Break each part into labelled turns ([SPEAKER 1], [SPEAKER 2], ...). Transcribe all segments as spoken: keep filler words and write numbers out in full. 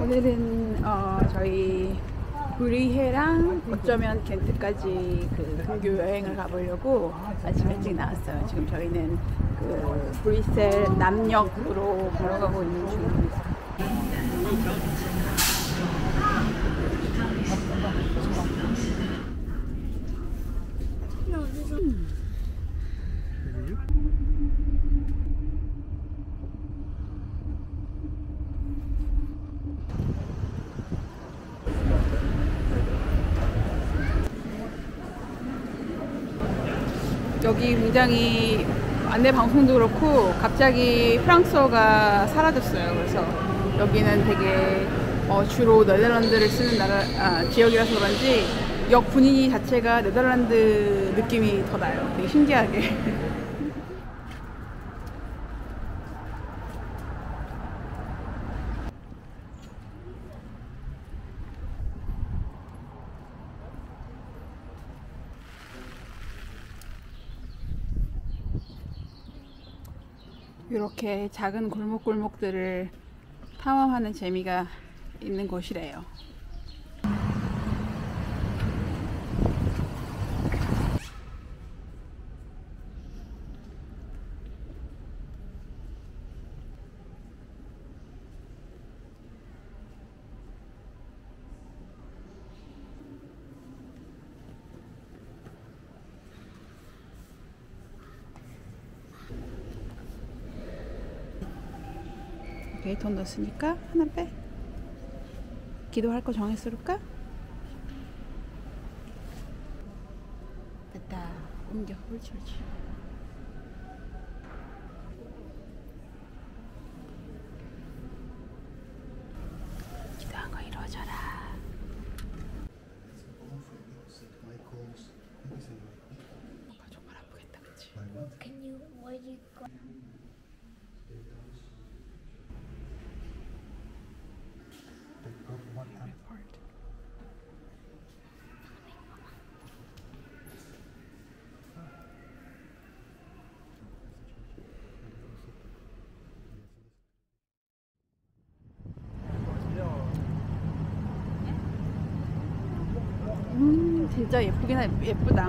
[SPEAKER 1] 오늘은 어, 저희 브리헤랑 어쩌면 겐트까지 그 근교 여행을 가보려고 아침 일찍 나왔어요. 지금 저희는 그 브뤼셀 남역으로 걸어가고 있는 중입니다. 음. 여기 굉장히 안내 방송도 그렇고 갑자기 프랑스어가 사라졌어요. 그래서 여기는 되게 어 주로 네덜란드를 쓰는 나라 아, 지역이라서 그런지 역 분위기 자체가 네덜란드 느낌이 더 나요. 되게 신기하게. 이렇게 작은 골목골목들을 탐험하는 재미가 있는 곳이래요. 오케이, 돈 넣었으니까 하나 빼. 기도할 거 정했을까? 됐다. 옮겨. 옳지, 옳지. 기도한 거 이루어져라. 뭔가 정말 아프겠다, 그치?
[SPEAKER 2] Can you, why you go?
[SPEAKER 1] 음, 진짜 예쁘긴 해, 예쁘다.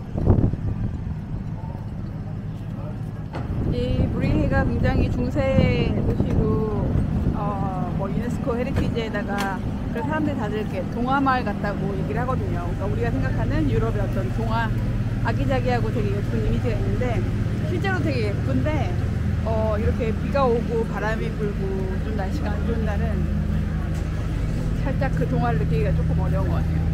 [SPEAKER 1] 이 브리헤가 굉장히 중세 도시고, 어, 뭐 유네스코 헤리티지에다가 그 사람들이 다들 이렇게 동화마을 같다고 얘기를 하거든요. 그러니까 우리가 생각하는 유럽의 어떤 동화, 아기자기하고 되게 예쁜 이미지가 있는데 실제로 되게 예쁜데, 어, 이렇게 비가 오고 바람이 불고 좀 날씨가 안 좋은 날은 살짝 그 동화를 느끼기가 조금 어려운 것 같아요.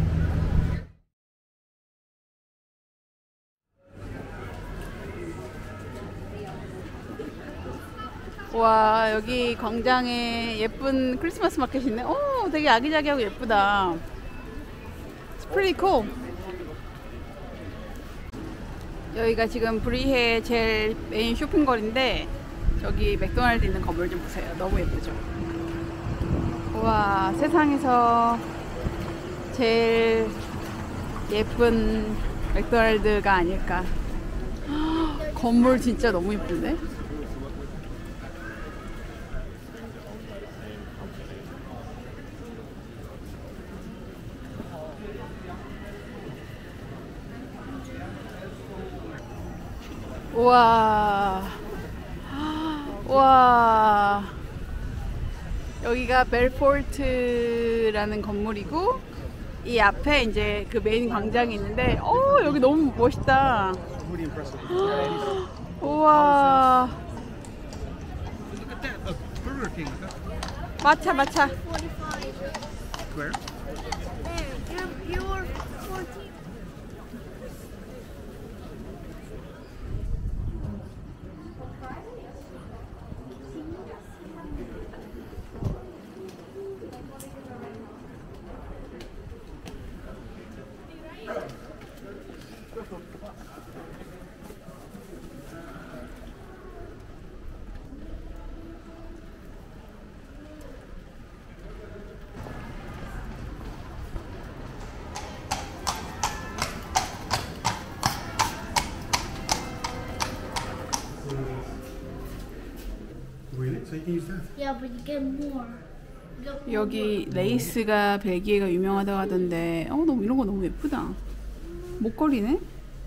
[SPEAKER 1] 와, 여기 광장에 예쁜 크리스마스 마켓이 있네. 오, 되게 아기자기하고 예쁘다. It's pretty cool. 여기가 지금 브리헤 제일 메인 쇼핑거리인데 저기 맥도날드 있는 건물 좀 보세요. 너무 예쁘죠? 와, 세상에서 제일 예쁜 맥도날드가 아닐까. 건물 진짜 너무 예쁜데? 우와, 와, 여기가 벨포르트라는 건물이고 이 앞에 이제 그 메인 광장이 있는데, 어, 여기 너무 멋있다. 우와, 마차 마차.
[SPEAKER 2] Where? There, you're, you're fourteen.
[SPEAKER 3] Really? So you can use that?
[SPEAKER 2] Yeah, but you get more.
[SPEAKER 1] 여기 레이스가 벨기에가 유명하다고 하던데 어 너무 이런 거 너무 예쁘다. 목걸이네?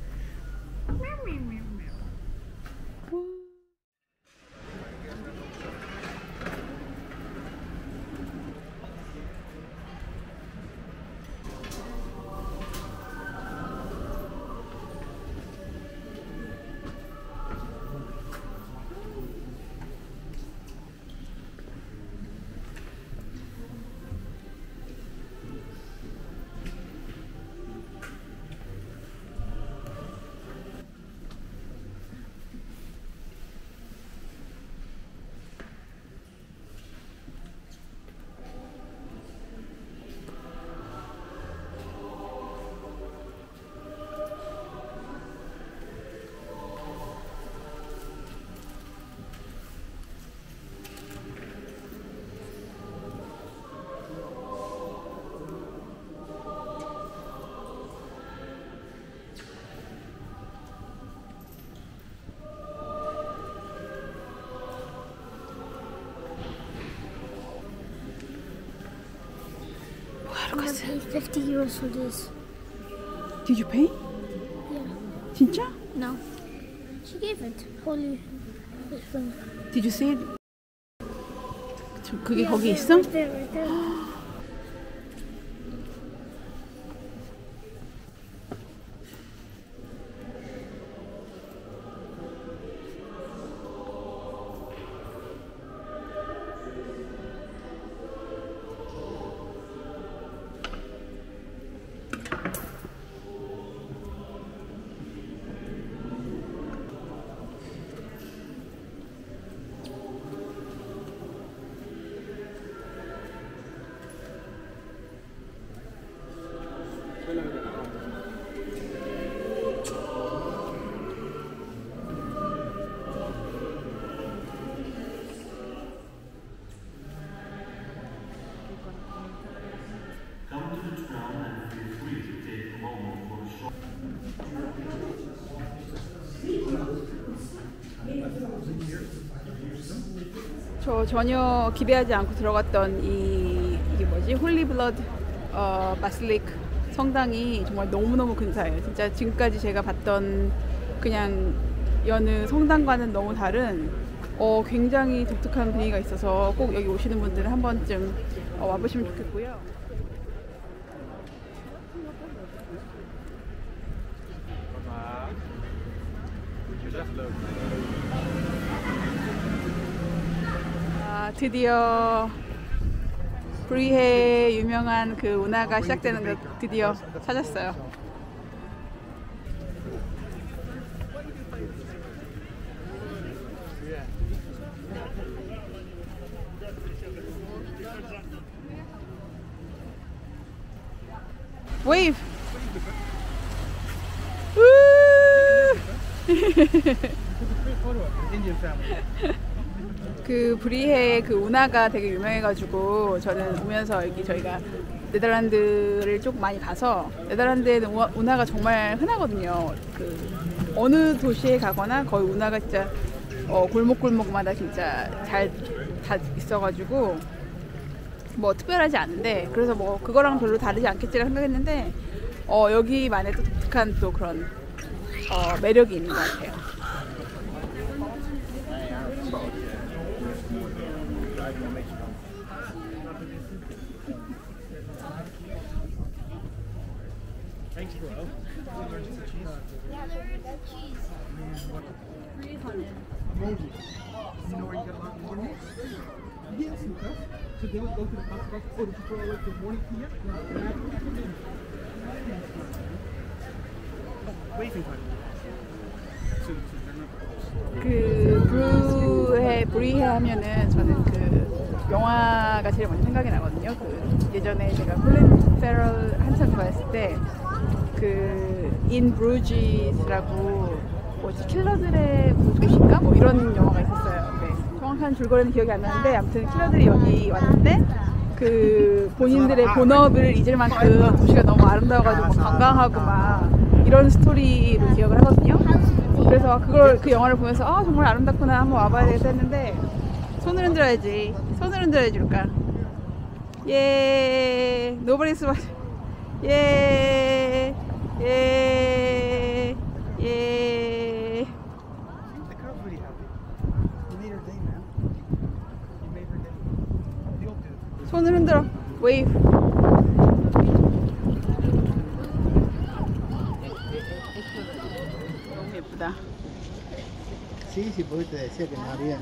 [SPEAKER 2] I'm gonna pay fifty euros for this.
[SPEAKER 1] Did you pay?
[SPEAKER 2] Yeah.
[SPEAKER 1] 진짜?
[SPEAKER 2] No. She gave it. Holy. This one.
[SPEAKER 1] Did you see it? 저, 그게
[SPEAKER 2] Yeah,
[SPEAKER 1] 거기
[SPEAKER 2] there,
[SPEAKER 1] 있어?
[SPEAKER 2] Right there, right there.
[SPEAKER 1] 저 전혀 기대하지 않고 들어갔던 이 이게 뭐지? 홀리 블러드 어, 바실리크 성당이 정말 너무너무 근사해요. 진짜 지금까지 제가 봤던 그냥 여느 성당과는 너무 다른 어, 굉장히 독특한 분위기가 있어서 꼭 여기 오시는 분들은 한 번쯤 어, 와보시면 좋겠고요. 아, 드디어 브리헤 유명한 그 운하가 시작되는 거 드디어 찾았어요. 웨이브! 그 브리헤의 그 운하가 되게 유명해가지고 저는 오면서 여기 저희가 네덜란드를 좀 많이 가서 네덜란드에는 운하가 정말 흔하거든요. 그 어느 도시에 가거나 거의 운하가 진짜 어 골목골목마다 진짜 잘 다 있어가지고 뭐 특별하지 않은데 그래서 뭐 그거랑 별로 다르지 않겠지라 생각했는데 어 여기만의 또 독특한 또 그런 어 매력이 있는 것 같아요.
[SPEAKER 3] Thanks, bro.
[SPEAKER 2] Yeah, there's cheese.
[SPEAKER 3] Emojis. You know where you get a lot of morning? Yes, okay. So they would go to the pasta box. Oh, did you throw away the morning tea yet? Oh, waving time. So, so
[SPEAKER 1] 그 브루헤 브리헤 하면은 저는 그 영화가 제일 먼저 생각이 나거든요. 그 예전에 제가 콜린 페럴 한참 좋아했을 때 그 인 브루지스라고 뭐지 킬러들의 도시인가 뭐 이런 영화가 있었어요. 네. 정확한 줄거리는 기억이 안 나는데 아무튼 킬러들이 여기 왔는데 그 본인들의 본업을 잊을 만큼 도시가 너무 아름다워가지고 막 관광하고 막 이런 스토리로 기억을 하거든요. 그래서 그걸 그 영화를 보면서 아 정말 아름답구나 한번 와봐야 되겠다 했는데 손을 흔들어야지 손을 흔들어야지 줄까 예. Nobody's watching. 예. 예. 예.
[SPEAKER 3] The crowd's really happy. You made her day, man. You made her day. You'll do it.
[SPEAKER 1] 손을 흔들어. 웨이브. 너무 예쁘다.
[SPEAKER 4] Sí, sí, pues te decía que no había.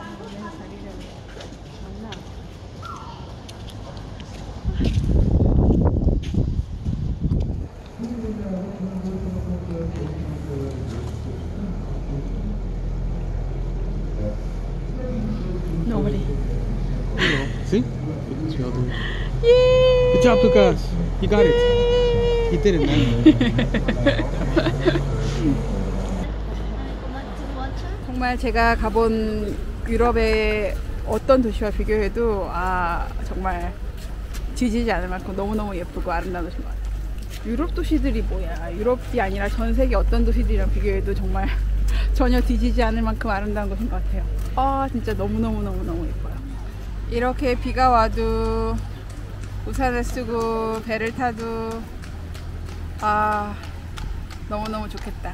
[SPEAKER 1] Nobody.
[SPEAKER 3] See? Look at you all doing.
[SPEAKER 1] 예.
[SPEAKER 3] Good job, Lucas. You got it. You did it, man.
[SPEAKER 1] 정말 제가 가본 유럽의 어떤 도시와 비교해도 아 정말 뒤지지 않을 만큼 너무너무 예쁘고 아름다운 도시인 것 같아요. 유럽 도시들이 뭐야, 유럽이 아니라 전 세계 어떤 도시들이랑 비교해도 정말 전혀 뒤지지 않을 만큼 아름다운 곳인 것 같아요. 아 진짜 너무너무너무너무 예뻐요. 이렇게 비가 와도 우산을 쓰고 배를 타도 아 너무너무 좋겠다.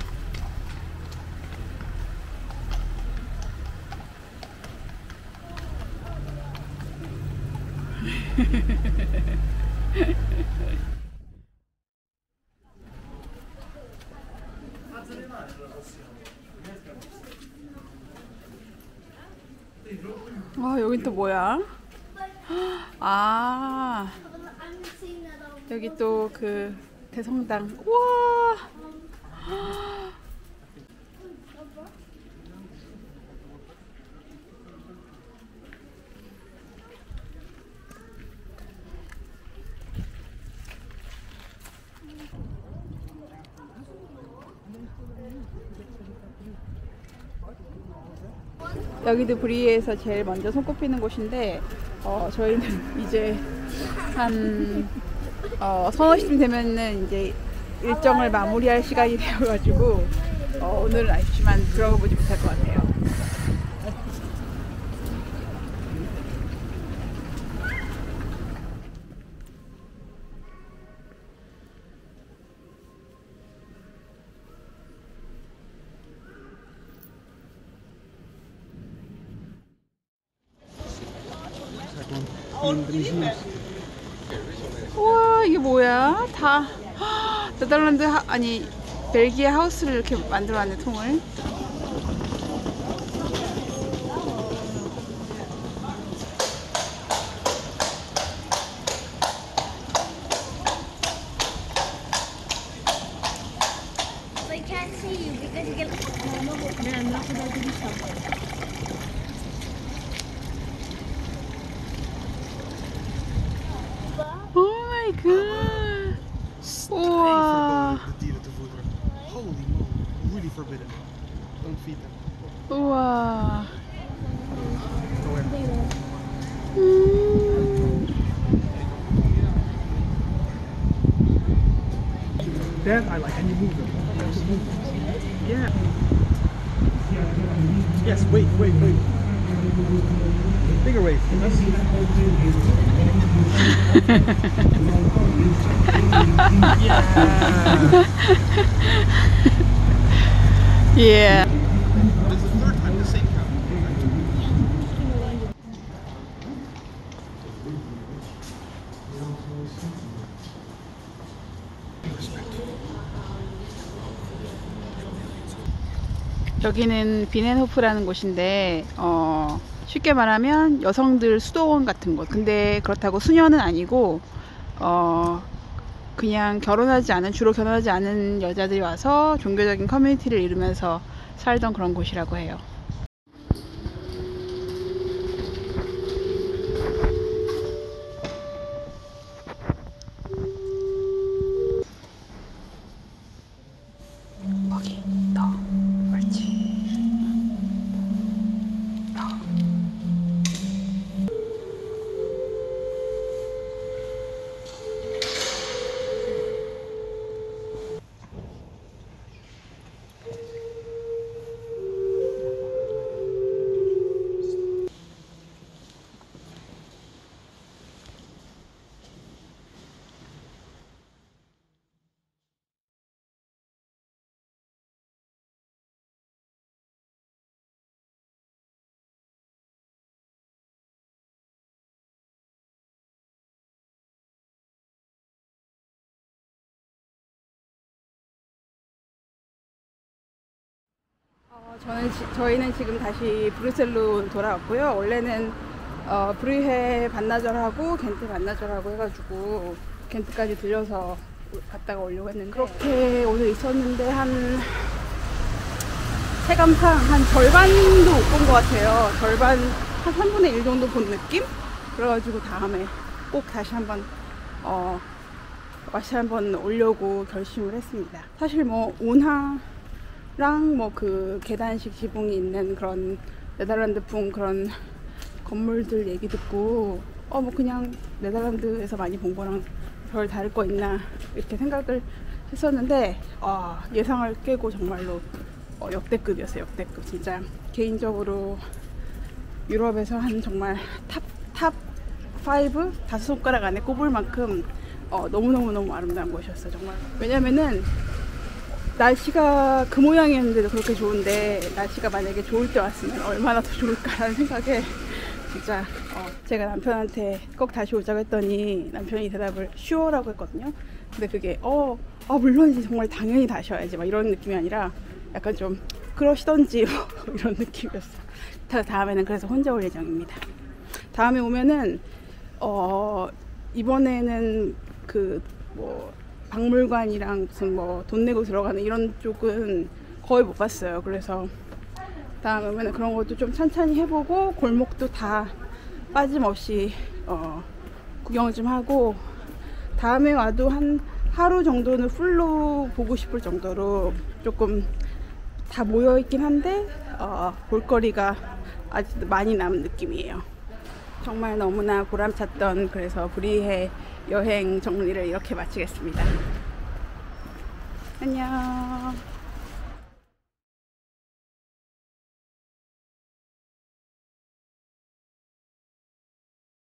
[SPEAKER 1] 아 여긴 또 뭐야? 아 여기 또 그 대성당. 우와. 여기도 브리에서 제일 먼저 손꼽히는 곳인데 어, 저희는 이제 한 어, 서너 시쯤 되면은 이제 일정을 마무리할 시간이 되어가지고 어, 오늘은 아쉽지만 들어가 보지 못할 것 같아요. 우와 이게 뭐야? 다 헉, 네덜란드 하, 아니 벨기에 하우스를 이렇게 만들어놨네 통을.
[SPEAKER 2] They can't see you because you get. Man, not without doing something.
[SPEAKER 1] Oh my god. 우와.
[SPEAKER 3] De dieren te voederen. Holy moly. Really forbidden. Don't feed them.
[SPEAKER 1] 우와.
[SPEAKER 3] Go ahead.
[SPEAKER 1] 음.
[SPEAKER 3] That I like. And you move them. Yeah. Yes, wait, wait, wait. Bigger wave.
[SPEAKER 1] Yeah. Yeah.
[SPEAKER 3] This is the third time the same count.
[SPEAKER 1] 여기는 비넨호프라는 곳인데 어, 쉽게 말하면 여성들 수도원 같은 곳. 근데 그렇다고 수녀는 아니고 어, 그냥 결혼하지 않은, 주로 결혼하지 않은 여자들이 와서 종교적인 커뮤니티를 이루면서 살던 그런 곳이라고 해요. 거기 더 옳지. 더. 저는 지- 저희는 지금 다시 브뤼셀로 돌아왔고요. 원래는 어, 브리헤 반나절하고 겐트 반나절하고 해가지고 겐트까지 들려서 갔다가 오려고 했는데 그렇게 오늘 있었는데 한 체감상 한 절반도 못 본 것 같아요. 절반 한 삼분의 일 정도 본 느낌? 그래가지고 다음에 꼭 다시 한번 어, 다시 한번 오려고 결심을 했습니다. 사실 뭐 운하랑 뭐 그 계단식 지붕이 있는 그런 네덜란드풍 그런 건물들 얘기 듣고 어 뭐 그냥 네덜란드에서 많이 본 거랑 별 다를 거 있나 이렇게 생각을 했었는데 어, 예상을 깨고 정말로 어, 역대급이었어요. 역대급. 진짜 개인적으로 유럽에서 한 정말 탑, 탑 파이브? 다섯 손가락 안에 꼽을 만큼 어, 너무너무너무 아름다운 곳이었어요. 정말. 왜냐면은 날씨가 그 모양이었는데도 그렇게 좋은데 날씨가 만약에 좋을 때 왔으면 얼마나 더 좋을까라는 생각에 진짜 어, 제가 남편한테 꼭 다시 오자고 했더니 남편이 대답을 슈어라고 했거든요. 근데 그게 어, 아 물론이지 정말 당연히 다시 와야지 막 이런 느낌이 아니라 약간 좀 그러시던지 뭐 이런 느낌이었어요. 다, 다음에는 그래서 혼자 올 예정입니다. 다음에 오면은 어 이번에는 그 뭐 박물관이랑 무슨 뭐 돈 내고 들어가는 이런 쪽은 거의 못 봤어요. 그래서 다음에 오면은 그런 것도 좀 천천히 해보고 골목도 다 빠짐없이 어 구경 좀 하고 다음에 와도 한 하루 정도는 풀로 보고 싶을 정도로 조금 다 모여있긴 한데 어, 볼거리가 아직 많이 남은 느낌이에요. 정말 너무나 보람찼던 그래서 브리헤 여행 정리를 이렇게 마치겠습니다. 안녕.